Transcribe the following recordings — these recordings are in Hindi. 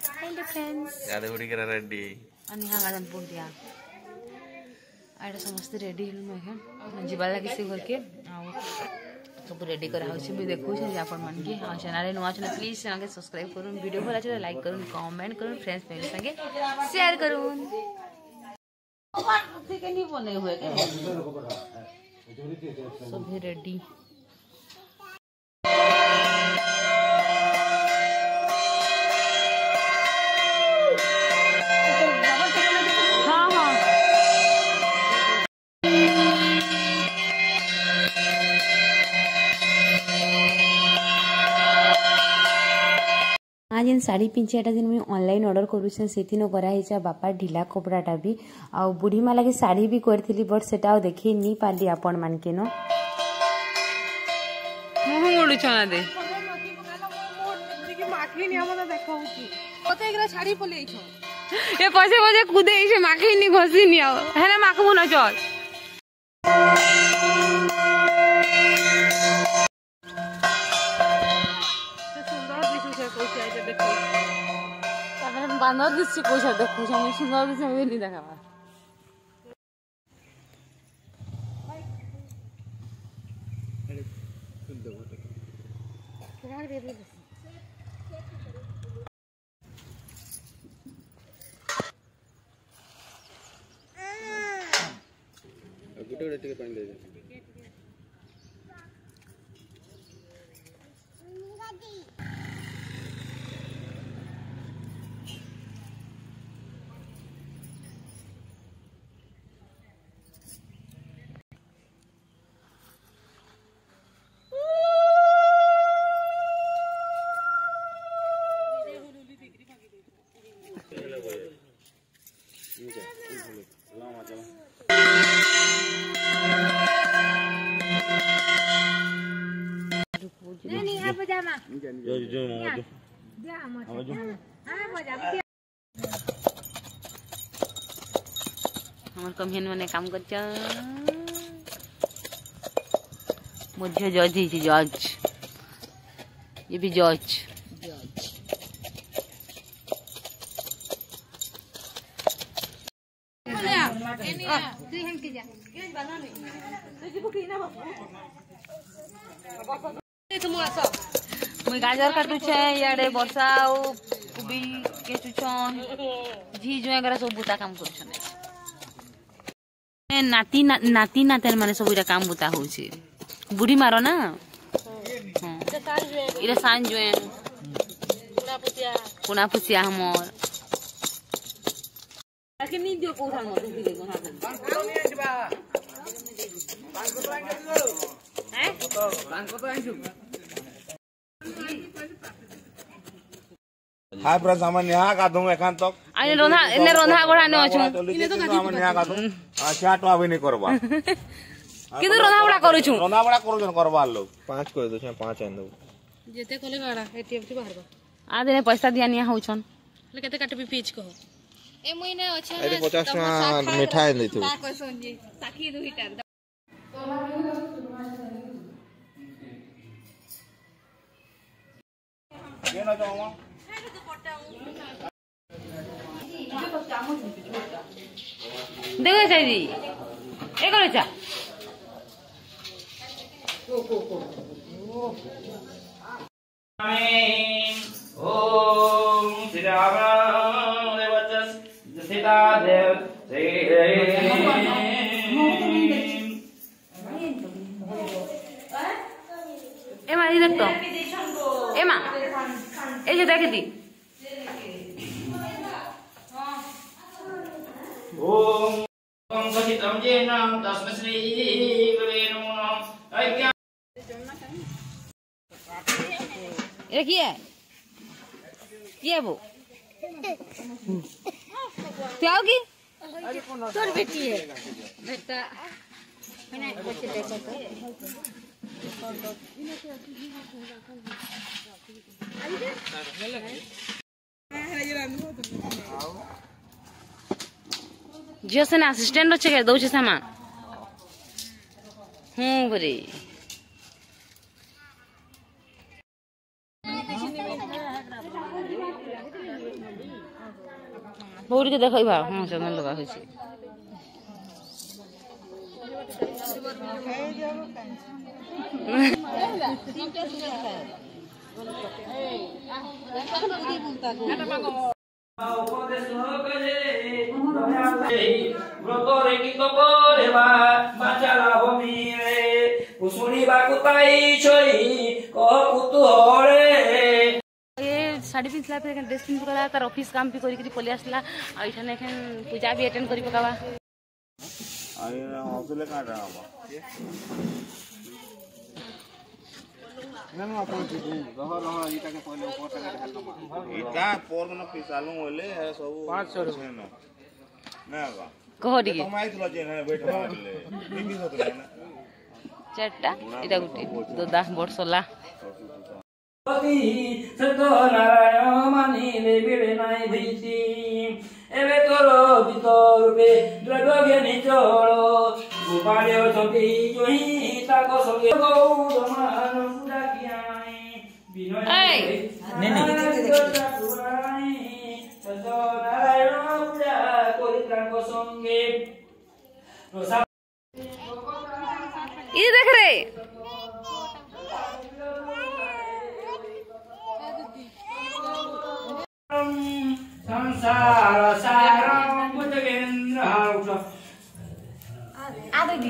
हेलो फ्रेंड्स याद उड़ी कर रेडी अनि हागादन पुंटिया आइडा समस्त रेडी हम है जीवा लगे से घर के सब रेडी करा होछि भी देखो छै अपन मन के आ चैनल नवा चैनल प्लीज चैनल के सब्सक्राइब करूँ वीडियो भला चले लाइक करूँ कमेंट करूँ फ्रेंड्स फैमिली संगे शेयर करूँ ठीक है नहीं बने हुए सब रेडी आज साड़ी पिंचियाटा जिन मुझे ऑनलाइन ऑर्डर करूँ से कराई बापा ढिला कपड़ाटा भी आ बुढ़ी माँ लगे साड़ी भी करी बट से देखे नहीं पाली आपण मान के न पछे पछे कूदे माखी नहीं घसी नहीं है माखबू न चल बांधर दिस कोई देखो सुंदर दिस नहीं देखा हमार कमियन माने काम कर मुझे जज ही जज ये भी जज मुई गाजर काटू छे याडे वर्षा ओ कुबी के चुछन झी जो एगरा सब बुता काम करू छने नाती नाती नातेन माने सब इरा काम बुता हो छे बुढ़ी मारो ना हां इरा सांझ जो पुना पुसिया हमर आके नी दियो को थान मत दिले को हाय प्र सामान यहाँ का दूं एखान तक आने रोंधा गोड़ा ने अछु इने तो सामान यहाँ का दूं अच्छा तो अभी नहीं करबा किदु रोंधा गोड़ा करू छु रोंधा गोड़ा करू जन करबा लोग 5 कर दो 5 आन दो जेते कोले गाड़ा एटीएम से बाहर बा आ देने पैसा दियानिया होउ छन ले केते काटबी पीच को ए महीने अच्छा अरे 50 ना मिठाई दे तू का कोसन जी साखी दुईटा ये ना जाओ देखो चाहिए ए करो चा ओम श्री राम देवचस सीता देव श्री ए मा इधर तो ए मा ए जे देख दी ओम ओम कथितं येन तस्मै श्री गुरवे नमः ऐक्य ये क्या है वो क्या होगी तोर बेटी है बेटा मैंने बच्चे देखो जियो से असिस्टेंट अच्छे के दौचे सामान बरे बोल के देखो बा हां चंदन लगा होई छै साड़ी पिंधला फिर ड्रेस पिंध पकड़ा तार ऑफिस काम भी करी पलि आसला आ इठाने एखन पूजा भी अटेंड करी पकावा आई हौसले का रहा ना ना अपन जी रह इटा के पहले ऊपर तक ढाल इटा पोर न पिसालू होले है सब 500 रुपए ना ना का कह दी कमाई थलो जे ना बैठ मारले बिबी होत ना चारटा इटा गुटी दो 10 वर्षला सत्यनारायण मानिले बिड़े नाई भीति एबे तोरो वितरुपे द्रव्य निचोळो गोपाल्य छति जोहि ताको संगे गौरमान पूजा कियाई विनय सत्यनारायण पूजा कोरि ताको संगे ये देख रे संसार सारं बुद्धवेन्द्र हाउस आदि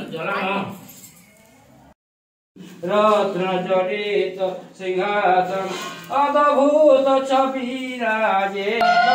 रत्न जडित सिंहासन अद्भुत छविराजे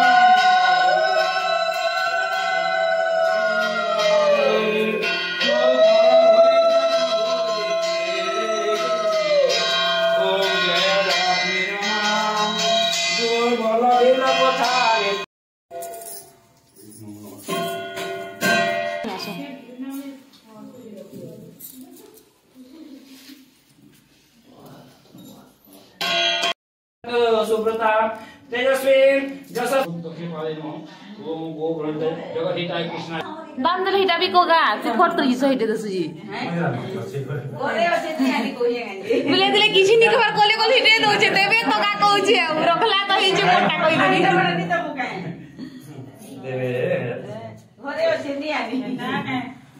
सुब्रता तेजस्वी जस ओम गो ग्रंथ जगदीताय कृष्ण दाम दले हिटा भी कोगा से फोट तो हिसो हिटे दसुजी ओरे ओसे तियारी कोइए गांजे बिले दिले किछि नि खबर कोले कोले हिटे दोचे देबे तो का कहउछि रखला तो हिजे मोटा कहि देनी बड़नी त बुकाए देवे ओरे ओसे तियारी ना का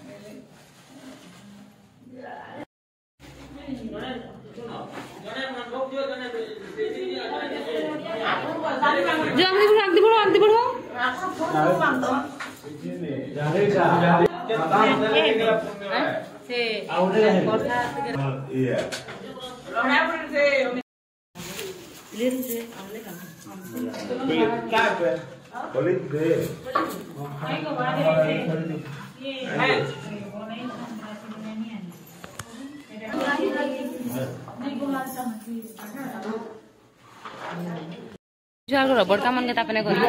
जो आंटी बढ़ो से जागो रबड़ का मन के तापने करी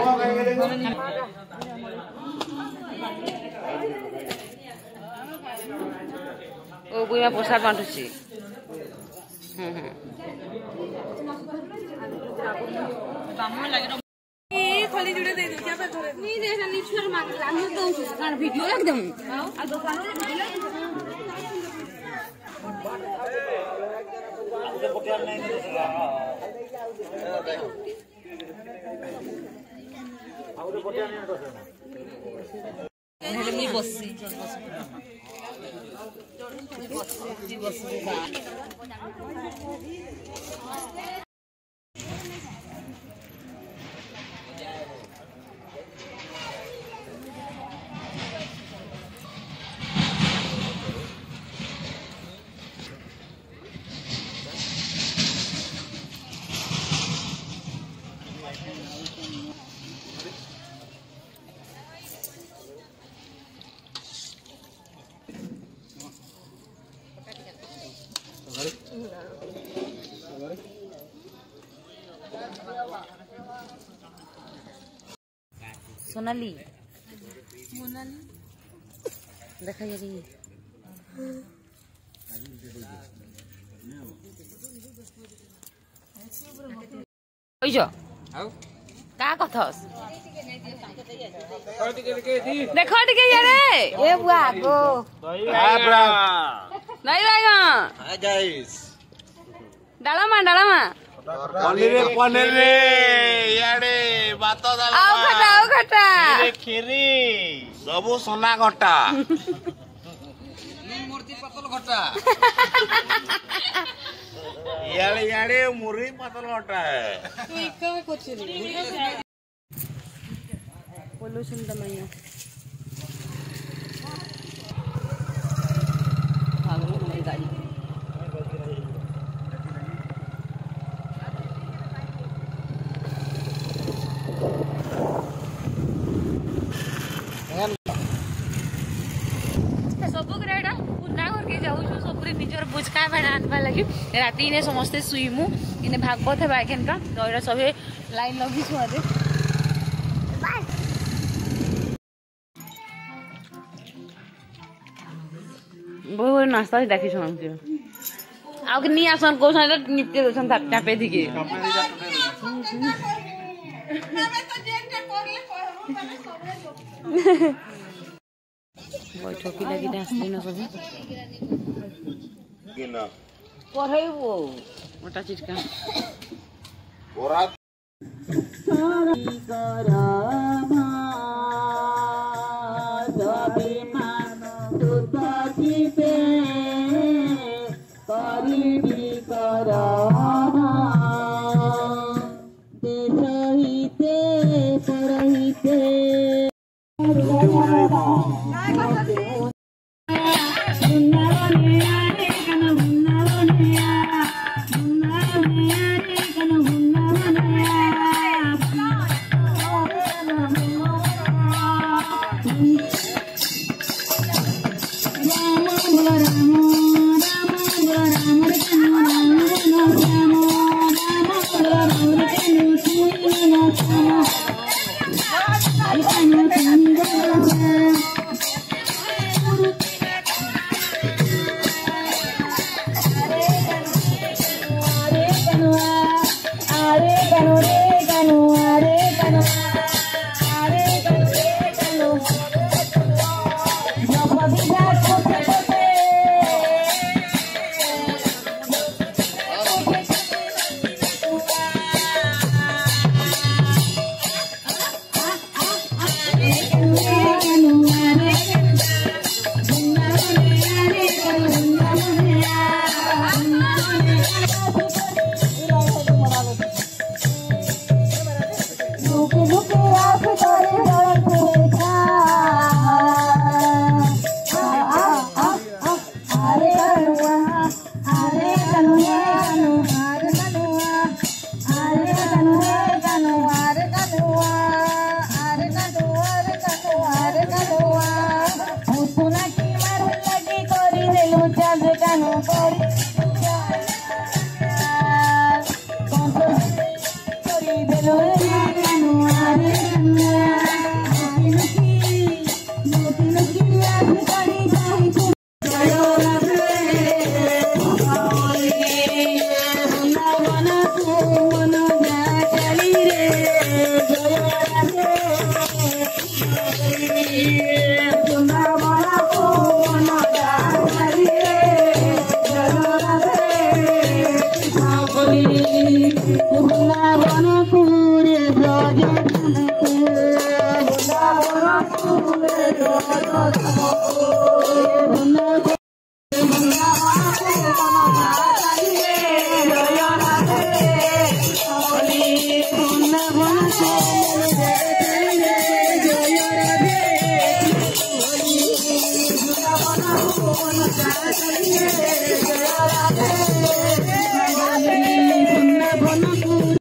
ओ गुया प्रसाद बांटुची बामण लागे ए खाली जुड़े दे दो क्या पे थोड़े नहीं देना निचर मांग हम तो कान वीडियो एकदम आ दुकान में सोनाली देखा ये ओइजो का कथस देखो टिके यारे ए बुआ को नहीं रहेगा हाय गाइस डालामा पनीर रे याडे भात आओ खटा खीरी सबू सोना घटा मूर्ति पतल घटा इयाड़े मुरी पतल घटा है पोल्यूशन तमैया हमारी गाड़ी सब ग्रेडा पुना करके जाऊँ सब निजर बुझका भेड़ा आनवा लगी राति इने समस्ते शुईमु इने भागवत है एखेन का तो सब लाइन लगी छुआदे बहुत नाश्ता देखी आगे नहीं आसन को निपटे दे चापे दिखे बैठकी लगी आसली ना सब पढ़े वो मोटा चीज का Jaya